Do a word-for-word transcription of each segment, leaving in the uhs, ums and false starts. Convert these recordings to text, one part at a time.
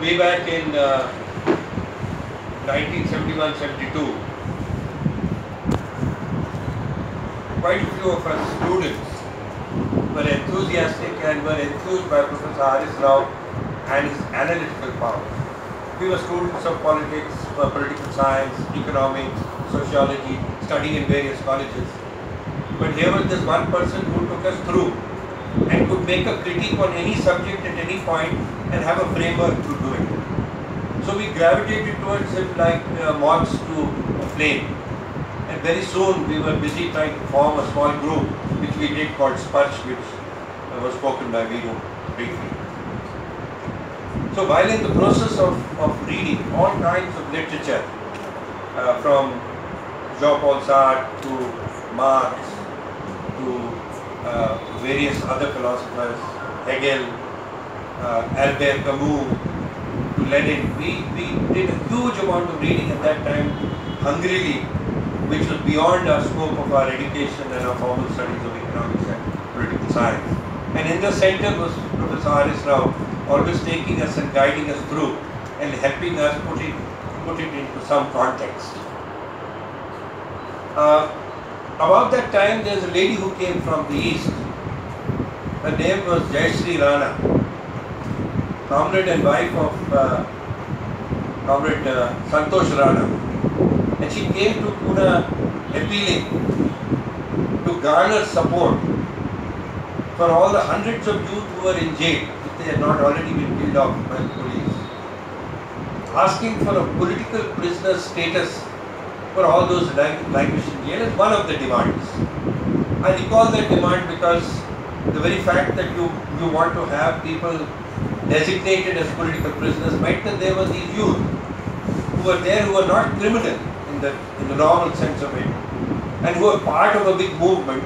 way back in uh, nineteen seventy-one seventy-two, quite a few of us students were enthusiastic and were enthused by Professor Haris Rao and his analytical power. We were students of politics, uh, political science, economics, sociology, studying in various colleges. But here was this one person who took us through and could make a critique on any subject at any point and have a framework to do it. So we gravitated towards him like uh, moths to a flame. And very soon we were busy trying to form a small group, which we did called Sparsh, which uh, was spoken by Viru briefly. So while in the process of, of reading all kinds of literature, uh, from Jean-Paul Sartre to Marx to uh, various other philosophers, Hegel, uh, Albert Camus, to Lenin, we, we did a huge amount of reading at that time, hungrily, which was beyond our scope of our education and our formal studies of economics and political science. And in the center was Professor Haris Rao, always taking us and guiding us through and helping us put it, put it into some context. Uh, about that time, there was a lady who came from the east. Her name was Jayashree Rana, comrade and wife of uh, comrade uh, Santosh Rana. And she came to Pune appealing to garner support for all the hundreds of youth who were in jail, if they had not already been killed off by the police, asking for a political prisoner status for all those languishing in jail as one of the demands. I recall that demand because the very fact that you, you want to have people designated as political prisoners meant that there were these youth who were there who were not criminal in the, in the normal sense of it, and who were part of a big movement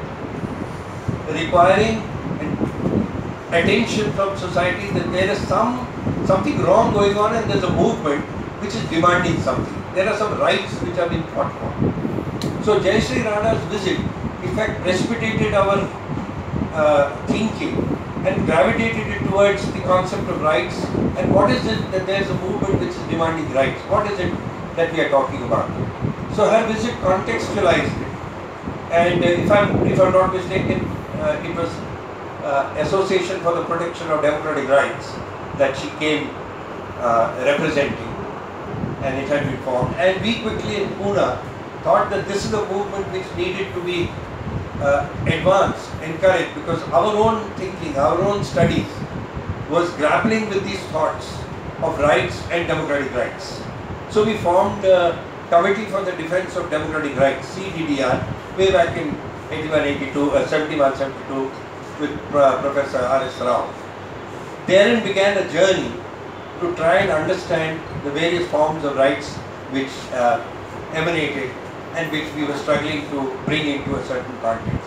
requiring attention from society that there is some something wrong going on and there's a movement which is demanding something. There are some rights which have been fought for. So Jayashree Rana's visit in fact precipitated our uh, thinking and gravitated it towards the concept of rights and what is it that there is a movement which is demanding rights. What is it that we are talking about? So her visit contextualized it, and uh, if I'm if I'm not mistaken, uh, it was uh, Association for the Protection of Democratic Rights that she came uh, representing, and it had been formed. And we quickly in Pune thought that this is a movement which needed to be uh, advanced, encouraged, because our own thinking, our own studies was grappling with these thoughts of rights and democratic rights. So we formed a Committee for the Defense of Democratic Rights, C D D R, way back in eighty-one eighty-two, uh, seventy-one seventy-two with uh, Professor Haris Rao. Therein began a journey to try and understand the various forms of rights which uh, emanated and which we were struggling to bring into a certain context.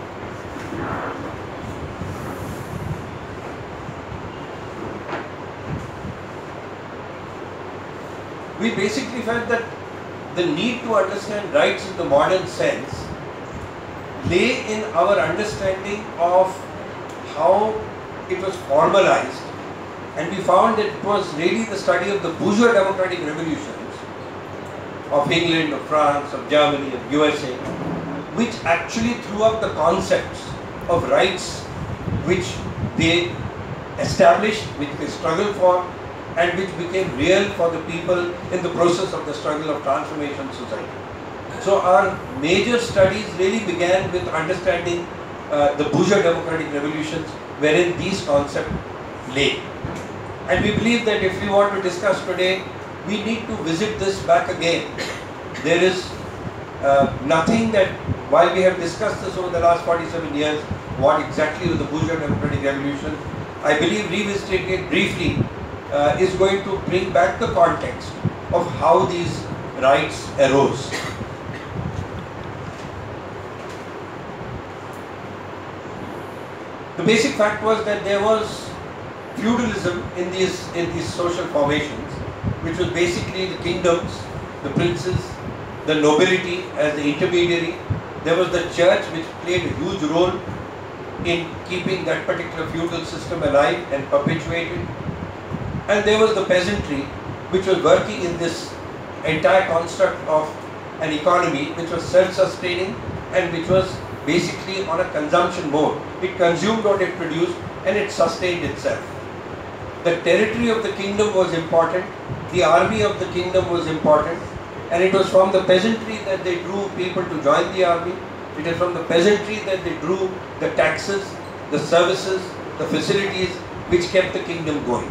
We basically felt that the need to understand rights in the modern sense lay in our understanding of how it was formalized, and we found that it was really the study of the bourgeois democratic revolutions of England, of France, of Germany, of U S A, which actually threw up the concepts of rights which they established, which they struggled for, and which became real for the people in the process of the struggle of transformation society. So our major studies really began with understanding uh, the bourgeois democratic revolutions wherein these concepts lay. And we believe that if we want to discuss today, we need to visit this back again. There is uh, nothing that, while we have discussed this over the last forty-seven years, what exactly was the bourgeois democratic revolution, I believe revisiting it briefly uh, is going to bring back the context of how these rights arose. The basic fact was that there was feudalism in these, in these social formations, which was basically the kingdoms, the princes, the nobility as the intermediary. There was the church, which played a huge role in keeping that particular feudal system alive and perpetuated. And there was the peasantry which was working in this entire construct of an economy which was self-sustaining and which was basically on a consumption mode. It consumed what it produced and it sustained itself. The territory of the kingdom was important, the army of the kingdom was important, and it was from the peasantry that they drew people to join the army. It is from the peasantry that they drew the taxes, the services, the facilities which kept the kingdom going.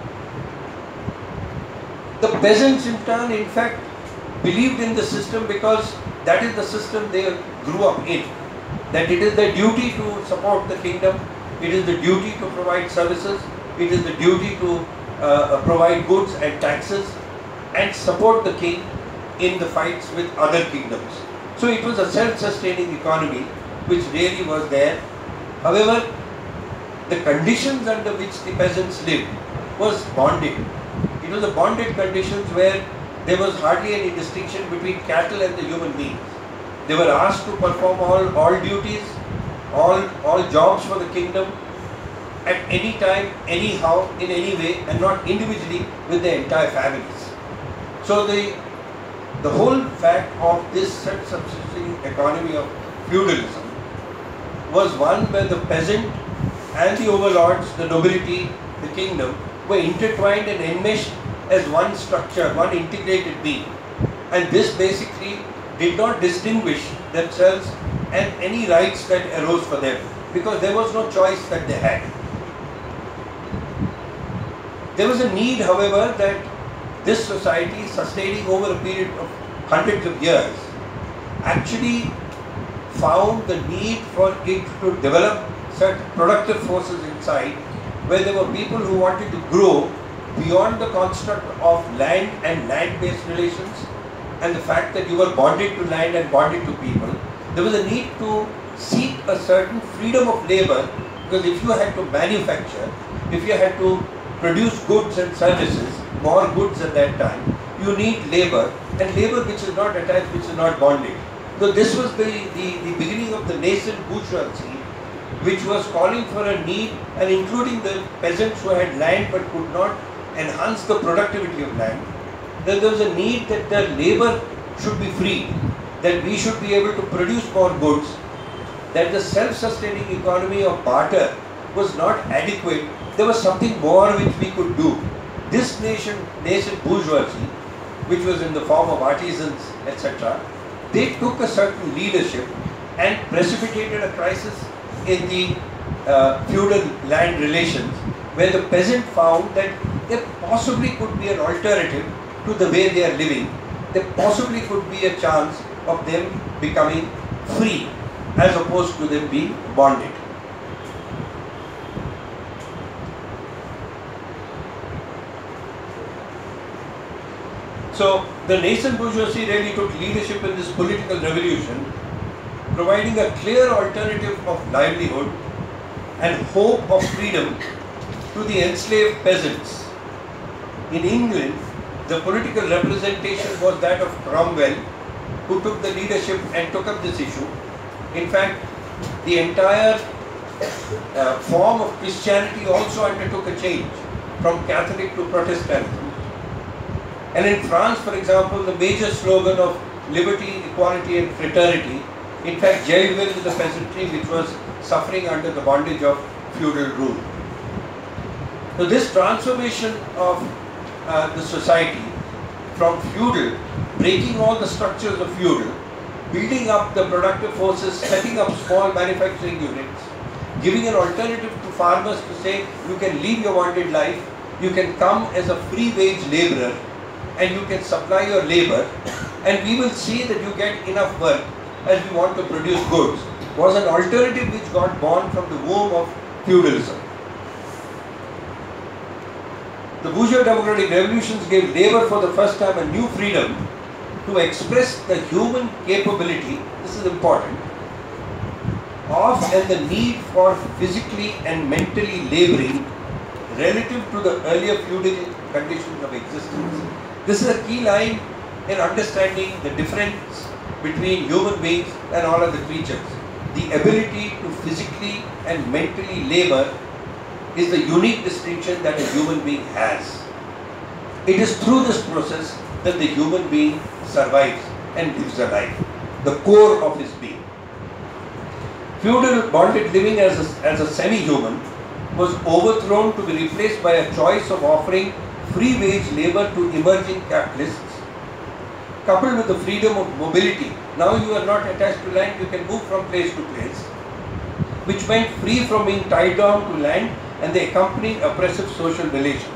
The peasants in turn, in fact, believed in the system because that is the system they grew up in. That it is their duty to support the kingdom, it is the duty to provide services, it is the duty to uh, provide goods and taxes and support the king in the fights with other kingdoms. So it was a self-sustaining economy which really was there. However, the conditions under which the peasants lived was bonded. It was a bonded conditions where there was hardly any distinction between cattle and the human beings. They were asked to perform all, all duties, all, all jobs for the kingdom at any time, anyhow, in any way, and not individually with their entire families. So the, the whole fact of this self-subsisting economy of feudalism was one where the peasant and the overlords, the nobility, the kingdom, were intertwined and enmeshed as one structure, one integrated being. And this basically did not distinguish themselves and any rights that arose for them, because there was no choice that they had. There was a need, however, that this society, sustaining over a period of hundreds of years, actually found the need for it to develop certain productive forces inside, where there were people who wanted to grow beyond the construct of land and land-based relations and the fact that you were bonded to land and bonded to people. There was a need to seek a certain freedom of labor, because if you had to manufacture, if you had to produce goods and services, more goods at that time, you need labor, and labor which is not attached, which is not bonded. So this was the, the, the beginning of the nascent bourgeoisie, which was calling for a need, and including the peasants who had land but could not enhance the productivity of land. Then there was a need that the labor should be free, that we should be able to produce more goods, that the self-sustaining economy of barter was not adequate. There was something more which we could do. This nation, nascent bourgeoisie, which was in the form of artisans, et cetera, they took a certain leadership and precipitated a crisis in the uh, feudal land relations, where the peasant found that there possibly could be an alternative to the way they are living. There possibly could be a chance of them becoming free as opposed to them being bonded. So the nascent bourgeoisie really took leadership in this political revolution, providing a clear alternative of livelihood and hope of freedom to the enslaved peasants. In England, the political representation was that of Cromwell, who took the leadership and took up this issue. In fact, the entire uh, form of Christianity also undertook a change from Catholic to Protestantism. And in France, for example, the major slogan of liberty, equality and fraternity, in fact, jailed with the peasantry which was suffering under the bondage of feudal rule. So this transformation of uh, the society from feudal, breaking all the structures of feudal, building up the productive forces, setting up small manufacturing units, giving an alternative to farmers to say, you can leave your bonded life, you can come as a free wage laborer, and you can supply your labor, and we will see that you get enough work as we want to produce goods, was an alternative which got born from the womb of feudalism. The bourgeois democratic revolutions gave labor for the first time a new freedom to express the human capability, this is important, of and the need for physically and mentally laboring relative to the earlier feudal conditions of existence. This is a key line in understanding the difference between human beings and all other creatures. The ability to physically and mentally labor is the unique distinction that a human being has. It is through this process that the human being survives and lives a life, the core of his being. Feudal bonded living as a, as a semi-human was overthrown to be replaced by a choice of offering free wage labor to emerging capitalists, coupled with the freedom of mobility. Now you are not attached to land, you can move from place to place, which meant free from being tied down to land and the accompanying oppressive social relations.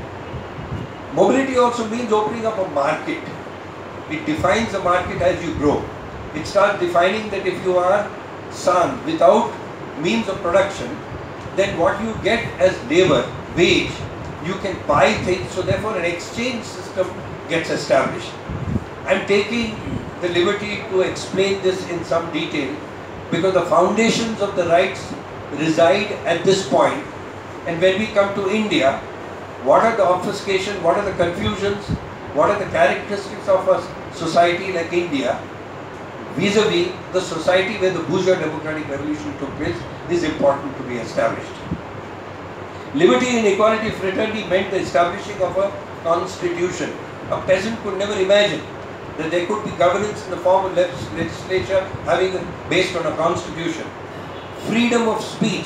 Mobility also means opening up a market. It defines the market as you grow. It starts defining that if you are son without means of production, then what you get as labor, wage, you can buy things, so therefore an exchange system gets established. I am taking the liberty to explain this in some detail because the foundations of the rights reside at this point, and when we come to India, what are the obfuscation, what are the confusions, what are the characteristics of a society like India vis-a-vis the society where the bourgeois democratic revolution took place is important to be established. Liberty and equality fraternity meant the establishing of a constitution. A peasant could never imagine that there could be governance in the form of legislature having a, based on a constitution. Freedom of speech.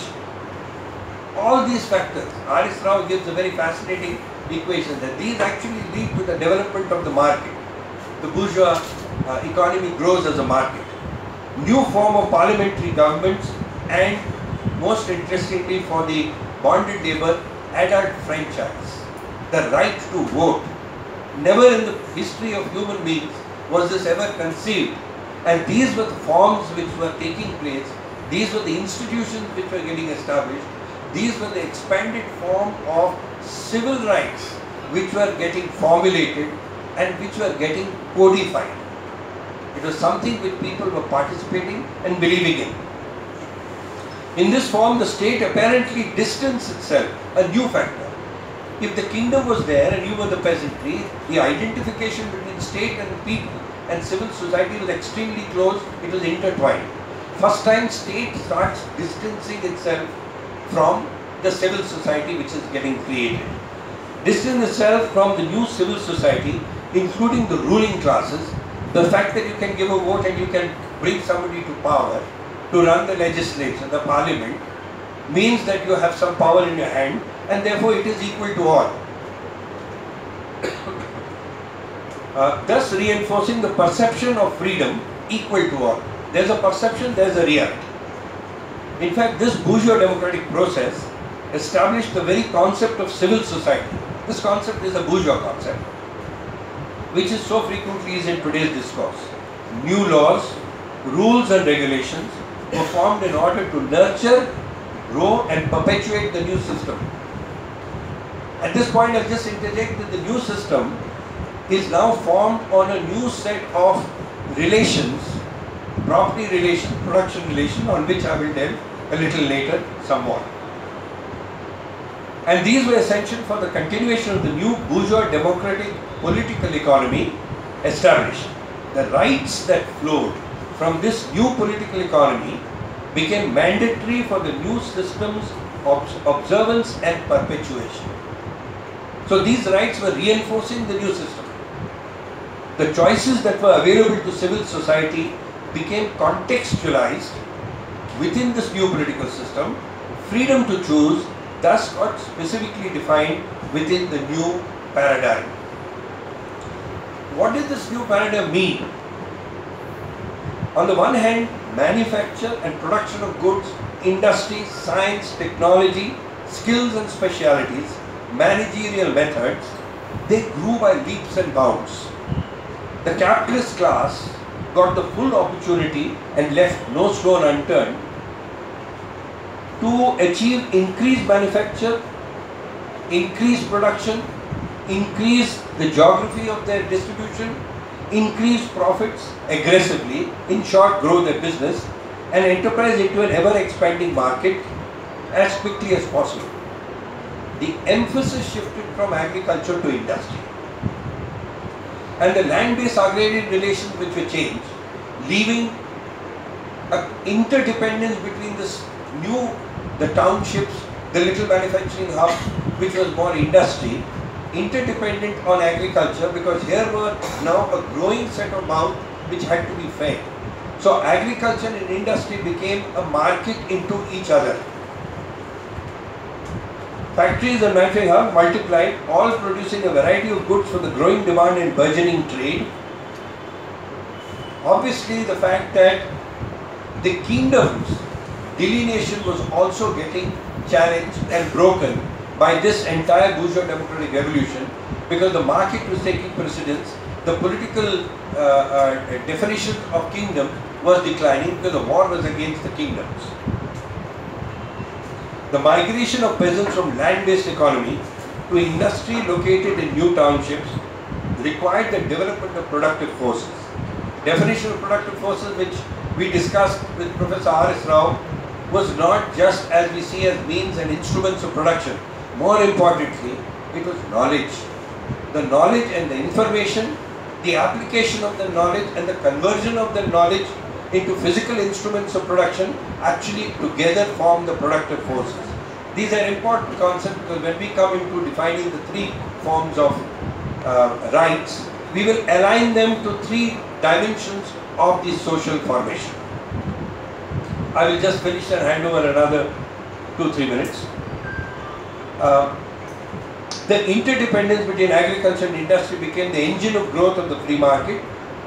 All these factors, R S Rao gives a very fascinating equation that these actually lead to the development of the market. The bourgeois uh, economy grows as a market. New form of parliamentary governments, and most interestingly for the bonded labor, adult franchise, the right to vote. Never in the history of human beings was this ever conceived, and these were the forms which were taking place, these were the institutions which were getting established, these were the expanded form of civil rights which were getting formulated and which were getting codified. It was something which people were participating and believing in. In this form, the state apparently distanced itself, a new factor. If the kingdom was there and you were the peasantry, the identification between state and the people and civil society was extremely close, it was intertwined. First time state starts distancing itself from the civil society which is getting created. Distance itself from the new civil society, including the ruling classes, the fact that you can give a vote and you can bring somebody to power, to run the legislature, the parliament, means that you have some power in your hand, and therefore it is equal to all. uh, thus reinforcing the perception of freedom equal to all. There is a perception, there is a reality. In fact, this bourgeois democratic process established the very concept of civil society. This concept is a bourgeois concept, which is so frequently used in today's discourse. New laws, rules and regulations were formed in order to nurture, grow and perpetuate the new system. At this point, I'll just interject that the new system is now formed on a new set of relations, property relation, production relation, on which I will delve a little later some more. And these were essential for the continuation of the new bourgeois democratic political economy established. The rights that flowed from this new political economy became mandatory for the new system's observance and perpetuation. So these rights were reinforcing the new system. The choices that were available to civil society became contextualized within this new political system. Freedom to choose thus got specifically defined within the new paradigm. What did this new paradigm mean? On the one hand, manufacture and production of goods, industry, science, technology, skills and specialities, managerial methods, they grew by leaps and bounds. The capitalist class got the full opportunity and left no stone unturned to achieve increased manufacture, increased production, increase the geography of their distribution, increase profits aggressively, in short grow their business and enterprise into an ever expanding market as quickly as possible. The emphasis shifted from agriculture to industry. And the land-based agrarian relations which were changed, leaving an interdependence between this new, the townships, the little manufacturing hub, which was more industry, interdependent on agriculture, because here were now a growing set of mouths which had to be fed. So agriculture and industry became a market into each other. Factories and manufacturing hubs multiplied, all producing a variety of goods for the growing demand and burgeoning trade. Obviously, the fact that the kingdom's delineation was also getting challenged and broken by this entire bourgeois democratic revolution, because the market was taking precedence, the political uh, uh, definition of kingdom was declining because the war was against the kingdoms. The migration of peasants from land-based economy to industry located in new townships required the development of productive forces. Definition of productive forces, which we discussed with Professor R S Rao, was not just as we see as means and instruments of production. More importantly, it was knowledge. The knowledge and the information, the application of the knowledge and the conversion of the knowledge into physical instruments of production actually together form the productive forces. These are important concepts, because when we come into defining the three forms of uh, rights, we will align them to three dimensions of the social formation. I will just finish and hand over another two, three minutes. Uh, the interdependence between agriculture and industry became the engine of growth of the free market.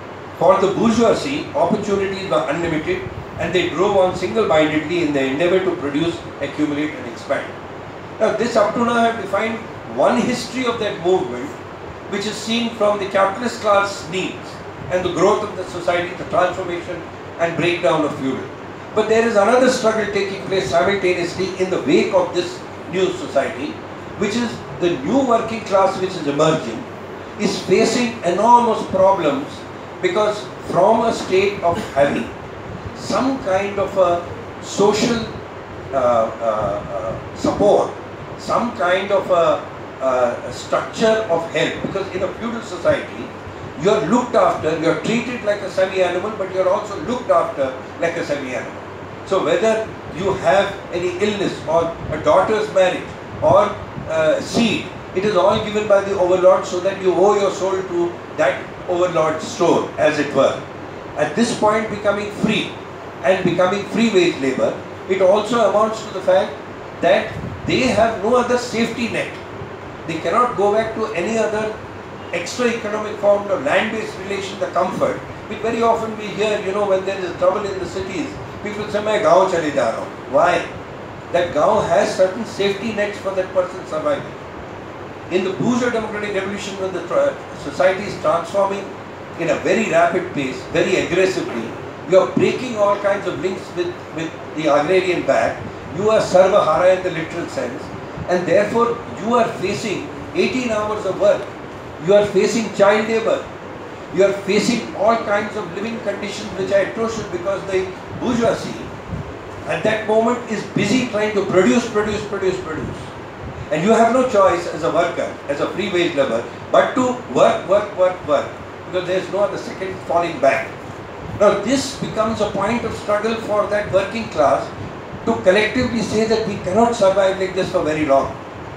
For the bourgeoisie, opportunities were unlimited, and they drove on single-mindedly in their endeavor to produce, accumulate and expand. Now this up to now I have defined one history of that movement, which is seen from the capitalist class needs and the growth of the society, the transformation and breakdown of feudal. But there is another struggle taking place simultaneously in the wake of this new society, which is the new working class which is emerging, is facing enormous problems, because from a state of having some kind of a social uh, uh, uh, support, some kind of a, uh, a structure of help, because in a feudal society, you are looked after, you are treated like a semi-animal, but you are also looked after like a semi-animal. So whether you have any illness or a daughter's marriage or uh, seed, it is all given by the overlord, so that you owe your soul to that overlord's store, as it were. At this point, becoming free and becoming free wage labor, it also amounts to the fact that they have no other safety net. They cannot go back to any other extra economic form of land-based relation, the comfort, which very often we hear, you know, when there is trouble in the cities, people say, "Main gaon chale ja raha hu." Why? That gaon has certain safety nets for that person surviving. In the bourgeois democratic revolution, when the society is transforming in a very rapid pace, very aggressively, you are breaking all kinds of links with, with the agrarian back. You are sarvahara in the literal sense, and therefore you are facing eighteen hours of work. You are facing child labor. You are facing all kinds of living conditions which are atrocious, because the bourgeoisie at that moment is busy trying to produce, produce, produce, produce. And you have no choice as a worker, as a free wage labor, but to work, work, work, work, because there is no other second falling back. Now this becomes a point of struggle for that working class to collectively say that we cannot survive like this for very long.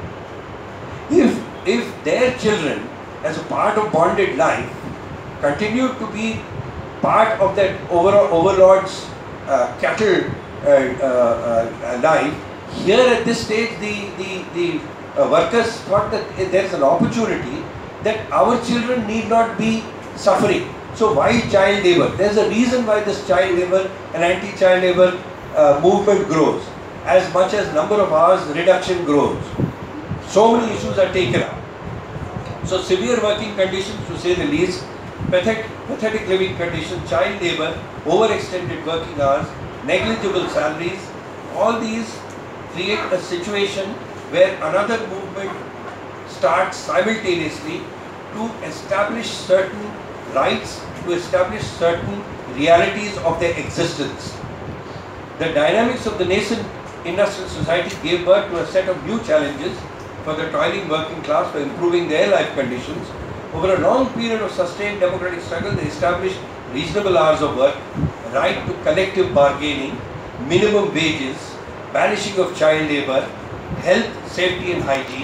If, if their children, as a part of bonded life, continue to be part of that overall overlord's uh, cattle uh, uh, uh, life, here at this stage the, the, the uh, workers thought that there is an opportunity that our children need not be suffering. So why child labor? There is a reason why this child labor and anti-child labor uh, movement grows. As much as number of hours reduction grows, so many issues are taken up. So severe working conditions, to say the least, pathetic, pathetic living conditions, child labor, overextended working hours, negligible salaries, all these create a situation where another movement starts simultaneously to establish certain rights, to establish certain realities of their existence. The dynamics of the nascent industrial society gave birth to a set of new challenges for the toiling working class for improving their life conditions. Over a long period of sustained democratic struggle, they established reasonable hours of work, right to collective bargaining, minimum wages, banishing of child labor, health, safety and hygiene,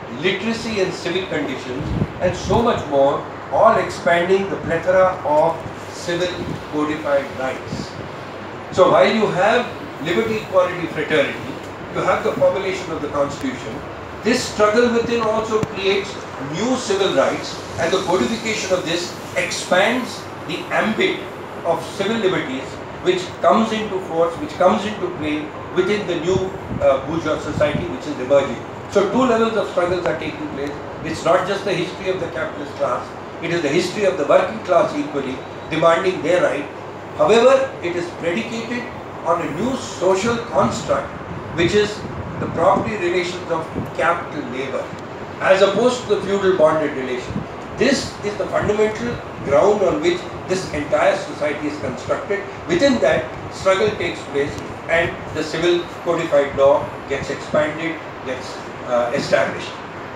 literacy and civic conditions, and so much more, all expanding the plethora of civil codified rights. So while you have liberty, equality, fraternity, you have the formulation of the Constitution. This struggle within also creates new civil rights, and the codification of this expands the ambit of civil liberties which comes into force, which comes into play within the new uh, bourgeois society which is emerging. So two levels of struggles are taking place. It's not just the history of the capitalist class, it is the history of the working class equally, demanding their right. However, it is predicated on a new social construct, which is the property relations of capital labor, as opposed to the feudal bonded relation. This is the fundamental ground on which this entire society is constructed. Within that, struggle takes place and the civil codified law gets expanded, gets uh, established.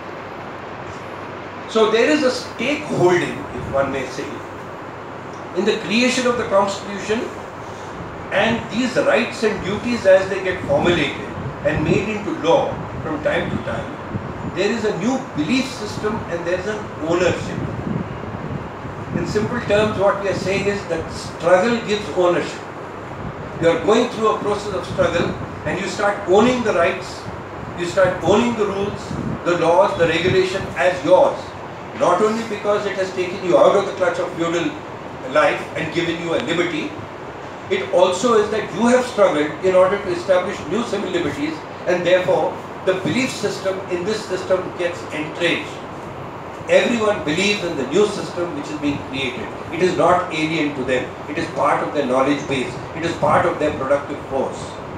So there is a stakeholding, if one may say, in the creation of the Constitution, and these rights and duties as they get formulated and made into law from time to time, there is a new belief system and there is an ownership. In simple terms, what we are saying is that struggle gives ownership. You are going through a process of struggle and you start owning the rights, you start owning the rules, the laws, the regulation as yours. Not only because it has taken you out of the clutch of feudal life and given you a liberty, it also is that you have struggled in order to establish new civil liberties, and therefore the belief system in this system gets entrenched. Everyone believes in the new system which is being created. It is not alien to them. It is part of their knowledge base. It is part of their productive force.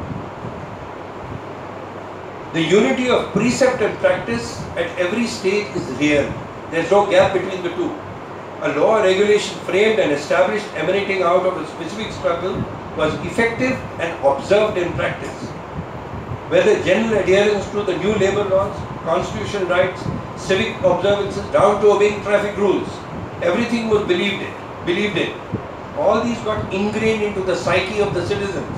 The unity of precept and practice at every stage is real. There is no gap between the two. A law or regulation framed and established emanating out of a specific struggle was effective and observed in practice. Whether general adherence to the new labor laws, constitutional rights, civic observances, down to obeying traffic rules, everything was believed in, believed in. All these got ingrained into the psyche of the citizens.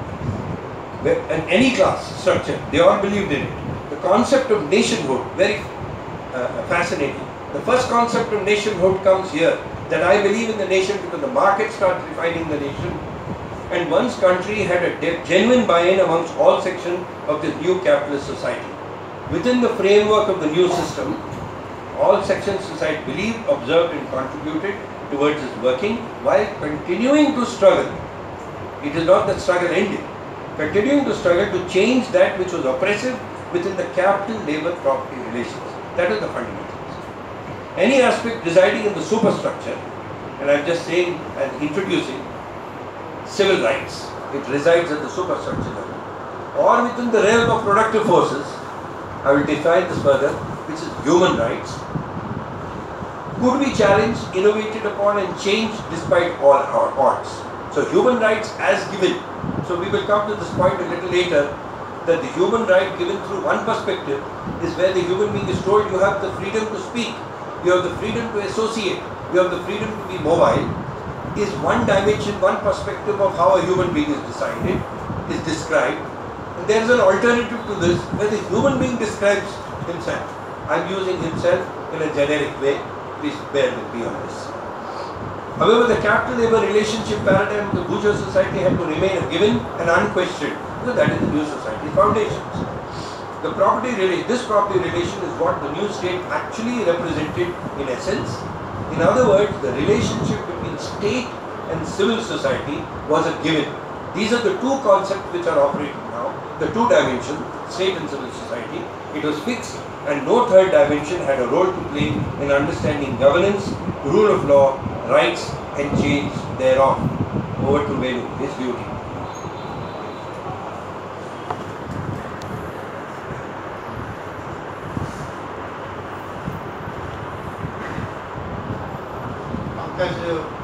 And any class structure, they all believed in it. The concept of nationhood, very uh, fascinating. The first concept of nationhood comes here, that I believe in the nation because the market starts defining the nation. And one's country had a genuine buy-in amongst all sections of this new capitalist society. Within the framework of the new system, all sections of society believed, observed and contributed towards its working while continuing to struggle. It is not that struggle ended. Continuing to struggle to change that which was oppressive within the capital-labor property relations. That is the fundamentals. Any aspect residing in the superstructure, and I am just saying and introducing civil rights, it resides at the superstructure level, or within the realm of productive forces, I will define this further, which is human rights, could be challenged, innovated upon and changed despite all our odds. So human rights as given, so we will come to this point a little later, that the human right given through one perspective is where the human being is told you have the freedom to speak, you have the freedom to associate, you have the freedom to be mobile, is one dimension, one perspective of how a human being is decided, is described. And there is an alternative to this where the human being describes himself. I am using himself in a generic way, please bear with me on this. However, the capital-labor relationship paradigm of the bourgeois society had to remain a given and unquestioned, because that is the new society's foundations. The property relation, this property relation is what the new state actually represented in essence. In other words, the relationship between state and civil society was a given. These are the two concepts which are operating now, the two dimensions, state and civil society. It was fixed and no third dimension had a role to play in understanding governance, rule of law, rights and change thereof. Over to Venu, his duty. Pankaj